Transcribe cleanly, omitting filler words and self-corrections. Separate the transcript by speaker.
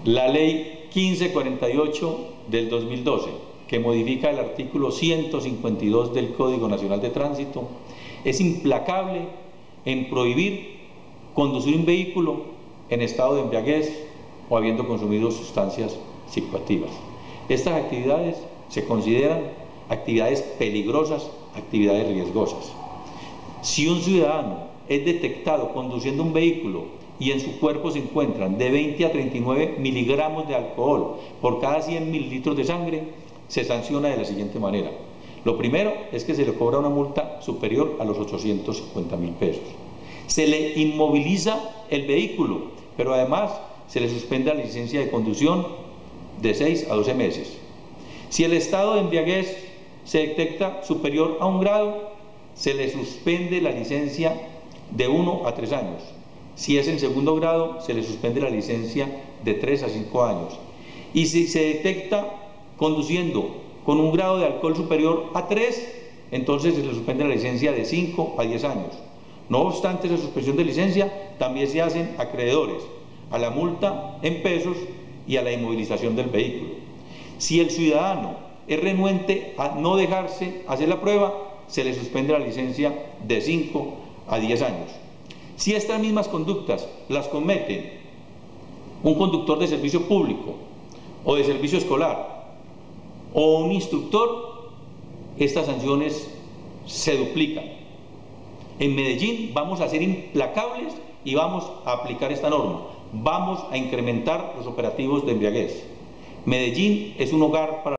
Speaker 1: La ley 1548 del 2012, que modifica el artículo 152 del Código Nacional de Tránsito, es implacable en prohibir conducir un vehículo en estado de embriaguez o habiendo consumido sustancias psicoactivas. Estas actividades se consideran actividades peligrosas, actividades riesgosas. Si un ciudadano es detectado conduciendo un vehículo y en su cuerpo se encuentran de 20 a 39 miligramos de alcohol por cada 100 mililitros de sangre, se sanciona de la siguiente manera. Lo primero es que se le cobra una multa superior a los 850.000 pesos. Se le inmoviliza el vehículo, pero además se le suspende la licencia de conducción de 6 a 12 meses. Si el estado de embriaguez se detecta superior a 1 grado, se le suspende la licencia de 1 a 3 años. Si es en segundo grado, se le suspende la licencia de 3 a 5 años. Y si se detecta conduciendo con un grado de alcohol superior a 3, entonces se le suspende la licencia de 5 a 10 años. No obstante esa suspensión de licencia, también se hacen acreedores a la multa en pesos y a la inmovilización del vehículo. Si el ciudadano es renuente a no dejarse hacer la prueba, se le suspende la licencia de 5 a 10 años. Si estas mismas conductas las cometen un conductor de servicio público o de servicio escolar o un instructor, estas sanciones se duplican. En Medellín vamos a ser implacables y vamos a aplicar esta norma. Vamos a incrementar los operativos de embriaguez. Medellín es un hogar para